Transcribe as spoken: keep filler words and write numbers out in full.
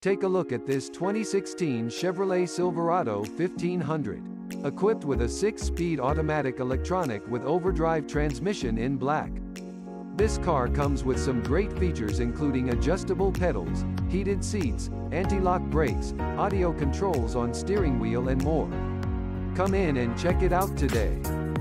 Take a look at this twenty sixteen Chevrolet Silverado fifteen hundred. Equipped with a six-speed automatic electronic with overdrive transmission in black. This car comes with some great features including adjustable pedals, heated seats, anti-lock brakes, audio controls on steering wheel and more. Come in and check it out today.